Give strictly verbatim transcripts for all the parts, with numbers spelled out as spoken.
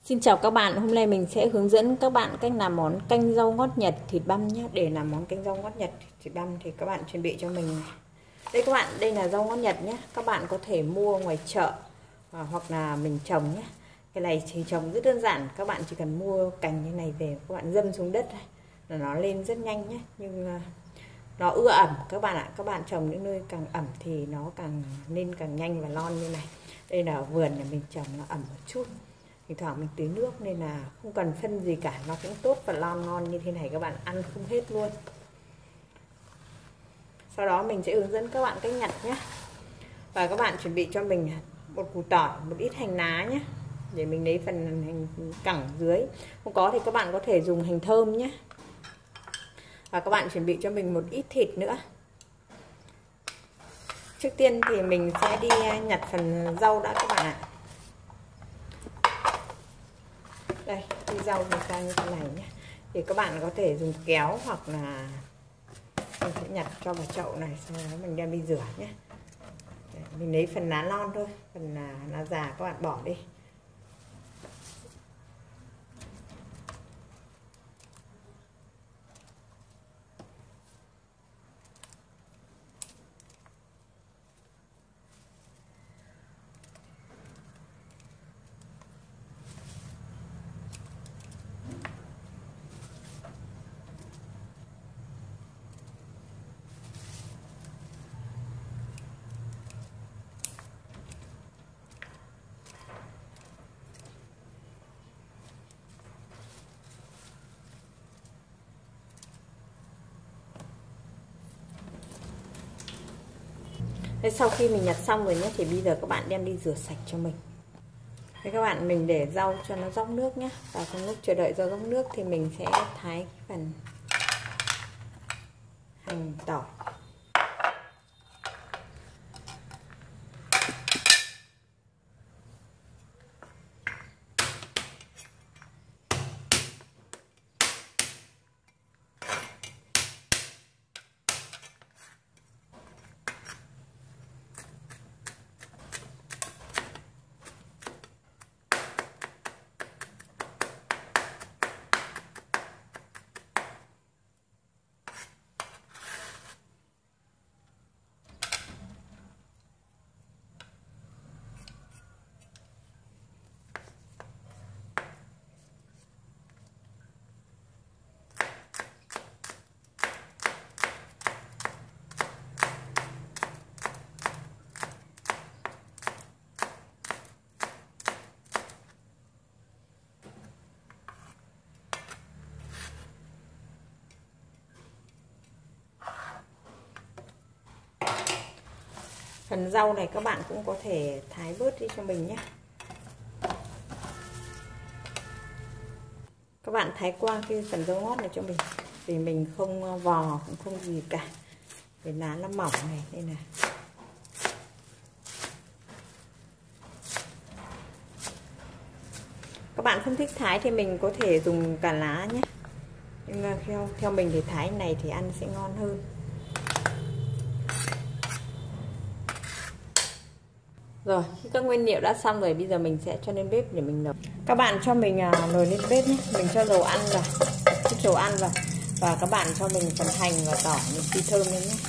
Xin chào các bạn, hôm nay mình sẽ hướng dẫn các bạn cách làm món canh rau ngót Nhật thịt băm nhé. Để làm món canh rau ngót Nhật thịt băm thì các bạn chuẩn bị cho mình. Đây các bạn, đây là rau ngót Nhật nhé. Các bạn có thể mua ngoài chợ à, hoặc là mình trồng nhé. Cái này thì trồng rất đơn giản, các bạn chỉ cần mua cành như này về các bạn dâm xuống đất là nó lên rất nhanh nhé. Nhưng nó ưa ẩm các bạn ạ. Các bạn trồng những nơi càng ẩm thì nó càng lên càng nhanh và lon như này. Đây là vườn nhà mình trồng nó ẩm một chút, thỉnh thoảng mình tưới nước nên là không cần phân gì cả, nó cũng tốt và lon ngon như thế này, các bạn ăn không hết luôn. Sau đó mình sẽ hướng dẫn các bạn cách nhặt nhé. Và các bạn chuẩn bị cho mình một củ tỏi, một ít hành lá nhé, để mình lấy phần hành cẳng dưới. Không có thì các bạn có thể dùng hành thơm nhé. Và các bạn chuẩn bị cho mình một ít thịt nữa. Trước tiên thì mình sẽ đi nhặt phần rau đã các bạn ạ. Đây, đi rau mình ra như thế này nhé. Thì các bạn có thể dùng kéo hoặc là mình sẽ nhặt cho vào chậu này, sau đó mình đem đi rửa nhé. Để mình lấy phần lá non thôi, phần lá, lá già các bạn bỏ đi. Thế sau khi mình nhặt xong rồi nhé, thì bây giờ các bạn đem đi rửa sạch cho mình. Thế các bạn, mình để rau cho nó dốc nước nhé. Và trong lúc chờ đợi rau dốc nước thì mình sẽ thái phần hành tỏi. Phần rau này các bạn cũng có thể thái bớt đi cho mình nhé. Các bạn thái qua cái phần rau ngót này cho mình, vì mình không vò cũng không gì cả, vì lá nó mỏng này nên là. Các bạn không thích thái thì mình có thể dùng cả lá nhé, nhưng theo theo mình thì thái này thì ăn sẽ ngon hơn. Rồi, các nguyên liệu đã xong rồi, bây giờ mình sẽ cho lên bếp để mình nấu. Các bạn cho mình nồi lên bếp nhé, mình cho dầu ăn vào, chút dầu ăn vào, và các bạn cho mình phần hành và tỏi mình phi thơm lên nhé.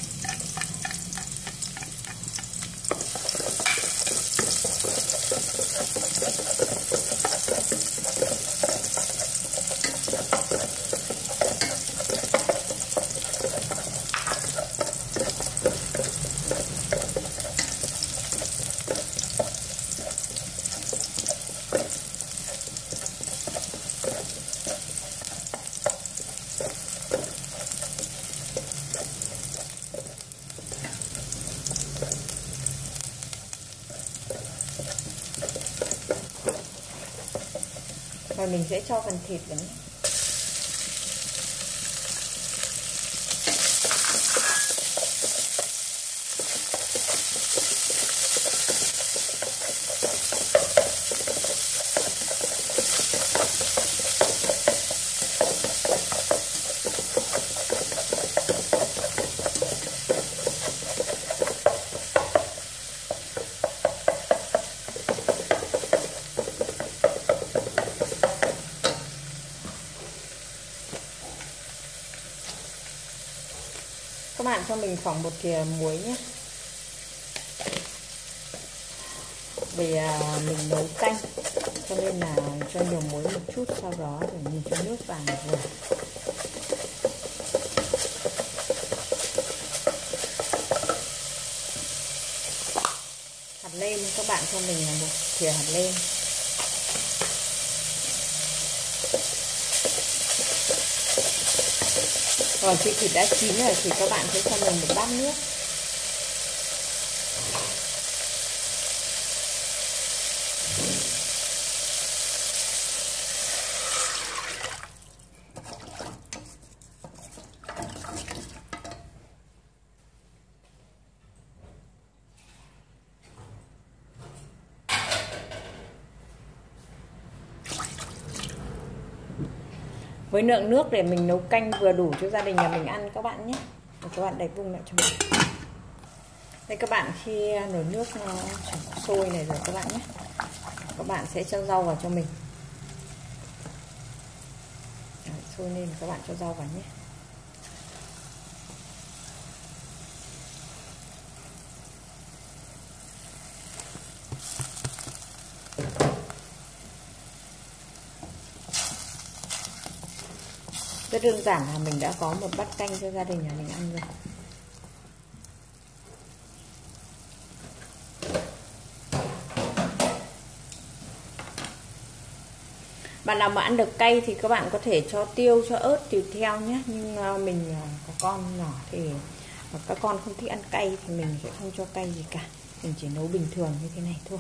Và mình sẽ cho phần thịt vào. bạn cho mình khoảng một thìa muối nhé. Vì à, mình nấu canh cho nên là cho nhiều muối một chút, sau đó để nhìn cho nước vào vừa. Hạt lem các bạn cho mình là một thìa hạt lem. Còn khi thịt đã chín rồi thì các bạn sẽ cho mình một bát nước. Với lượng nước để mình nấu canh vừa đủ cho gia đình nhà mình ăn các bạn nhé. Để các bạn đậy vung lại cho mình. Đây các bạn, khi nồi nước nó sôi này rồi các bạn nhé, các bạn sẽ cho rau vào cho mình. Đấy, sôi lên các bạn cho rau vào nhé. Rất đơn giản là mình đã có một bát canh cho gia đình nhà mình ăn rồi. Bạn nào mà ăn được cay thì các bạn có thể cho tiêu, cho ớt tùy theo nhé. Nhưng mình có con nhỏ thì các con không thích ăn cay thì mình sẽ không cho cay gì cả. Mình chỉ nấu bình thường như thế này thôi.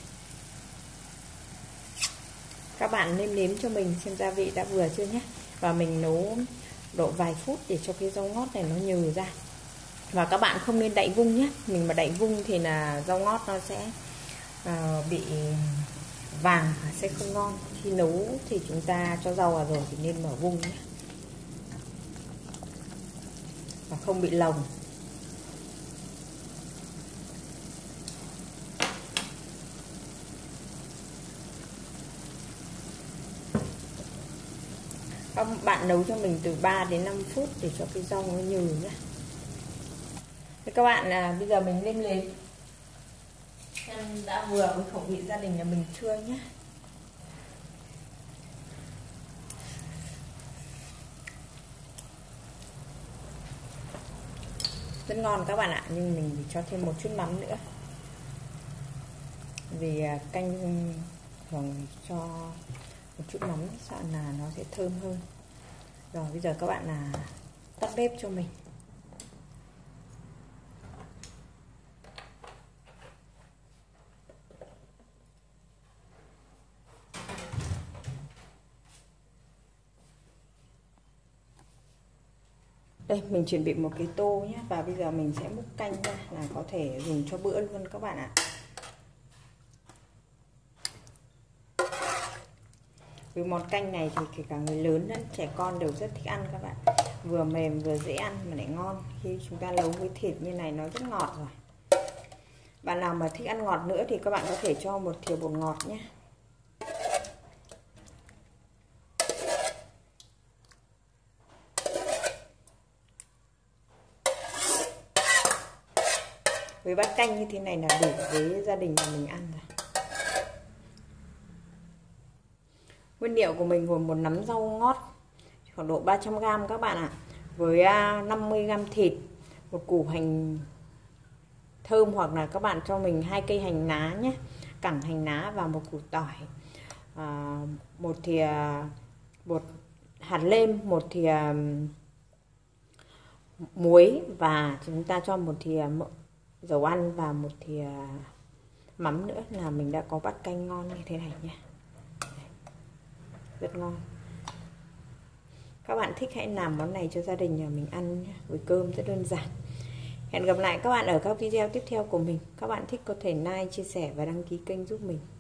Các bạn nêm nếm cho mình xem gia vị đã vừa chưa nhé. Và mình nấu độ vài phút để cho cái rau ngót này nó nhừ ra. Và các bạn không nên đậy vung nhé. Mình mà đậy vung thì là rau ngót nó sẽ uh, bị vàng, sẽ không ngon. Khi nấu thì chúng ta cho rau vào rồi thì nên mở vung nhé, và không bị lồng. Các bạn nấu cho mình từ ba đến năm phút để cho cái rau nó nhừ nhé. Thế các bạn, à, bây giờ mình nêm nếm đã vừa với khẩu vị gia đình nhà mình chưa nhé. Rất ngon các bạn ạ, nhưng mình chỉ cho thêm một chút mắm nữa. Vì canh thường cho một chút mắm sợ là nó sẽ thơm hơn. Rồi bây giờ các bạn là tắt bếp cho mình. Đây mình chuẩn bị một cái tô nhé, và bây giờ mình sẽ múc canh ra là có thể dùng cho bữa luôn các bạn ạ. Vì món canh này thì kể cả người lớn lẫn trẻ con đều rất thích ăn các bạn. Vừa mềm vừa dễ ăn mà lại ngon. Khi chúng ta nấu với thịt như này nó rất ngọt rồi. Bạn nào mà thích ăn ngọt nữa thì các bạn có thể cho một thìa bột ngọt nhé. Với bát canh như thế này là đủ với gia đình nhà mình ăn rồi. Nguyên liệu của mình gồm một nắm rau ngót khoảng độ ba trăm gam các bạn ạ, với năm mươi gam thịt, một củ hành thơm hoặc là các bạn cho mình hai cây hành lá nhé, cẳng hành lá và một củ tỏi, à, một thìa bột hạt lem, một thìa muối, và chúng ta cho một thìa dầu ăn và một thìa mắm nữa là mình đã có bát canh ngon như thế này nha. Rất ngon. Các bạn thích hãy làm món này cho gia đình nhà mình ăn nhé, với cơm rất đơn giản. Hẹn gặp lại các bạn ở các video tiếp theo của mình. Các bạn thích có thể like, chia sẻ và đăng ký kênh giúp mình.